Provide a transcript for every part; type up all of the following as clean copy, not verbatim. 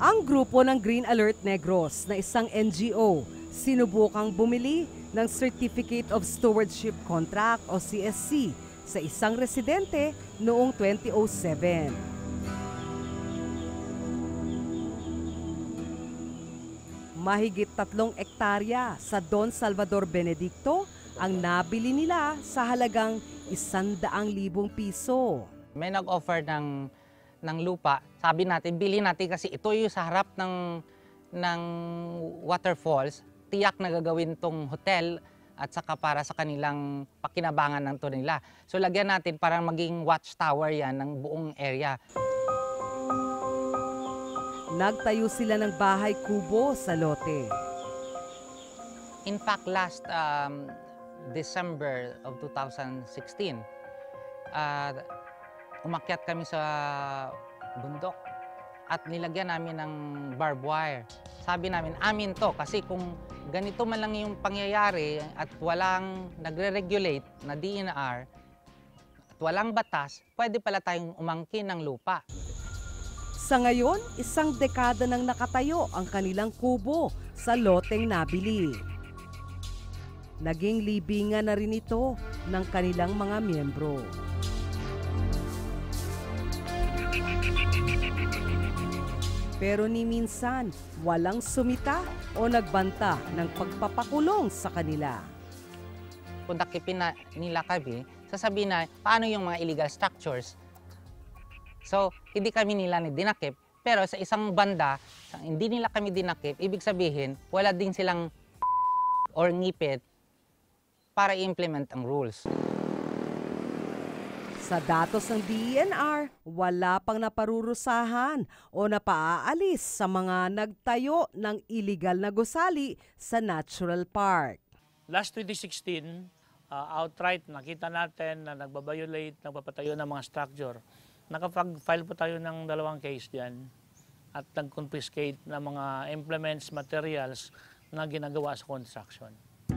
Ang grupo ng Green Alert Negros na isang NGO sinubukang bumili ng Certificate of Stewardship Contract o CSC sa isang residente noong 2007. Mahigit 3 ektarya sa Don Salvador Benedicto ang nabili nila sa halagang 100,000 piso. May nag-offer ng lupa. Sabi natin, bilhin natin kasi ito yung sa harap ng waterfalls. Tiyak na gagawin tong hotel at saka para sa kanilang pakinabangan ng to nila. So lagyan natin parang maging watchtower yan ng buong area. Nagtayo sila ng bahay kubo sa lote. In fact, last December of 2016, umakyat kami sa bundok at nilagyan namin ng barbed wire. Sabi namin, amin to kasi kung ganito man lang yung pangyayari at walang nagre-regulate na DNR at walang batas, pwede pala tayong umangkin ng lupa. Sa ngayon, 1 dekada nang nakatayo ang kanilang kubo sa loteng nabili. Naging libingan na rin ito ng kanilang mga miyembro. Pero ni minsan, walang sumita o nagbanta ng pagpapakulong sa kanila. Kung takipin nila kami, sasabihin na paano yung mga illegal structures. So, hindi kami nila dinakip, pero sa isang banda, hindi nila kami dinakip, ibig sabihin, wala din silang or ngipit para i-implement ang rules. Sa datos ng DENR, wala pang naparurusahan o napaaalis sa mga nagtayo ng illegal na gusali sa Natural Park. Last 2016, outright nakita natin na nagpapatayo ng mga structure. Nakapag-file po tayo ng 2 case diyan at nag-confiscate ng mga implements, materials na ginagawa sa construction.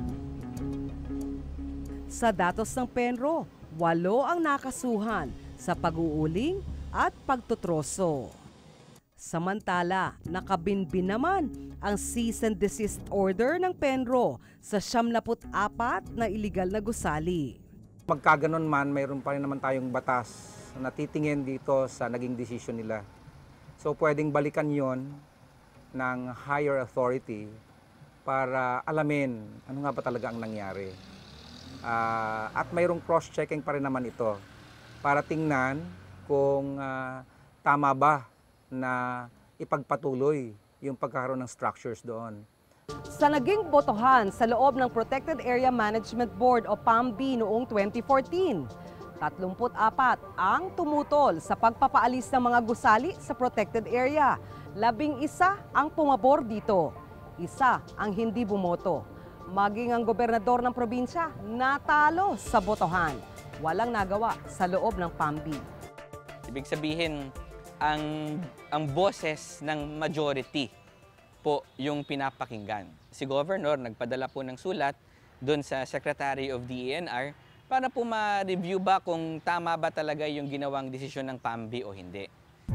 Sa datos ng Penro, 8 ang nakasuhan sa pag-uuling at pagtutroso. Samantala, nakabinbin naman ang cease and desist order ng Penro sa 74 na iligal na gusali. Pagkaganon man, mayroon pa rin naman tayong batas na titingin dito sa naging desisyon nila. So pwedeng balikan yon ng higher authority para alamin ano nga ba talaga ang nangyari. At mayroong cross-checking pa rin naman ito para tingnan kung tama ba na ipagpatuloy yung pagkakaroon ng structures doon. Sa naging botohan sa loob ng Protected Area Management Board o PAMB noong 2014, 34 ang tumutol sa pagpapaalis ng mga gusali sa protected area. 11 ang pumabor dito. 1 ang hindi bumoto. Maging ang gobernador ng probinsya natalo sa botohan. Walang nagawa sa loob ng PAMB. Ibig sabihin, ang boses ng majority po yung pinapakinggan. Si Governor nagpadala po ng sulat doon sa Secretary of DENR para po ma-review ba kung tama ba talaga yung ginawang desisyon ng PAMB o hindi.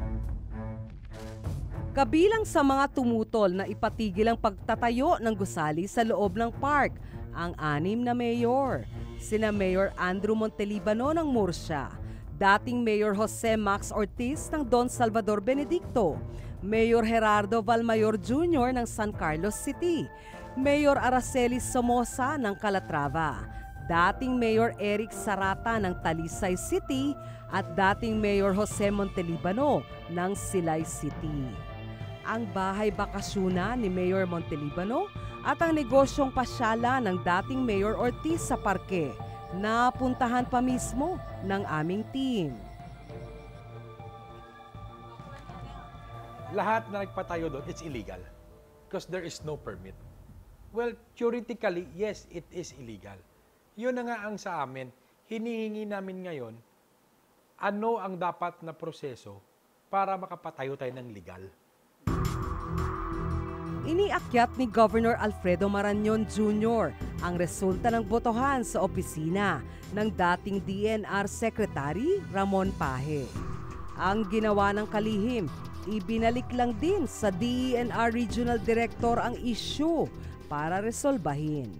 Kabilang sa mga tumutol na ipatigil ang pagtatayo ng gusali sa loob ng park, ang 6 na mayor. Sina Mayor Andrew Montelibano ng Murcia, dating Mayor Jose Max Ortiz ng Don Salvador Benedicto, Mayor Gerardo Valmayor Jr. ng San Carlos City, Mayor Araceli Somoza ng Calatrava, dating Mayor Eric Sarata ng Talisay City at dating Mayor Jose Montelibano ng Silay City. Ang bahay bakasyunan ni Mayor Montelibano at ang negosyong pasyala ng dating Mayor Ortiz sa parke, napuntahan pa mismo ng aming team. Lahat na nagpatayo doon, it's illegal because there is no permit. Well, theoretically, yes, it is illegal. Yun na nga ang sa amin, hinihingi namin ngayon, ano ang dapat na proseso para makapatayo tayo ng legal. Iniakyat ni Governor Alfredo Marañon Jr. ang resulta ng botohan sa opisina ng dating DENR Secretary Ramon Paje. Ang ginawa ng kalihim, ibinalik lang din sa DENR Regional Director ang issue para resolbahin.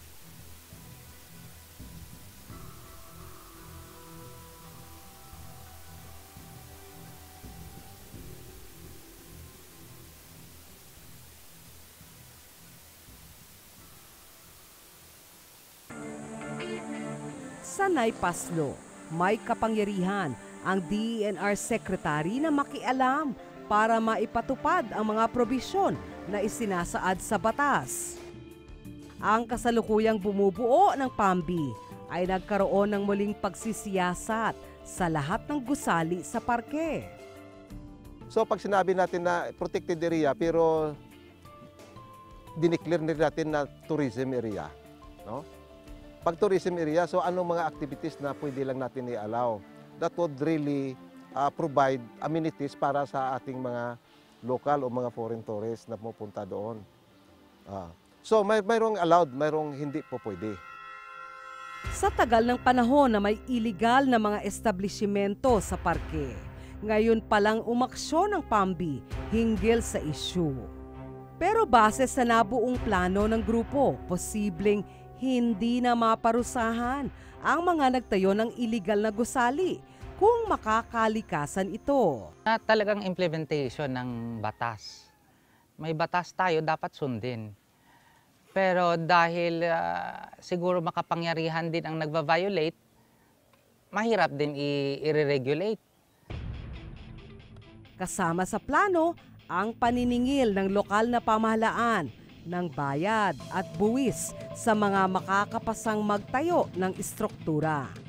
Sanay Paslo, may kapangyarihan ang DENR Secretary na makialam para maipatupad ang mga probisyon na isinasaad sa batas. Ang kasalukuyang bumubuo ng PAMBI ay nagkaroon ng muling pagsisiyasat sa lahat ng gusali sa parke. So pag sinabi natin na protected area pero dineclare natin na tourism area, no? Pag tourism area, so anong mga activities na pwede lang natin i-allow that would really provide amenities para sa ating mga local o mga foreign tourists na pupunta doon. So mayroong allowed, mayroong hindi po pwede. Sa tagal ng panahon na may illegal na mga establishmento sa parke, ngayon palang umaksyon ng PAMBI hinggil sa issue. Pero base sa nabuong plano ng grupo, posibleng hindi na maparusahan ang mga nagtayo ng illegal na gusali kung makakalikasan ito. Na talagang implementation ng batas. May batas tayo, dapat sundin. Pero dahil siguro makapangyarihan din ang nagva-violate, mahirap din i-regulate. Kasama sa plano ang paniningil ng lokal na pamahalaan ng bayad at buwis sa mga makakapasang magtayo ng istruktura.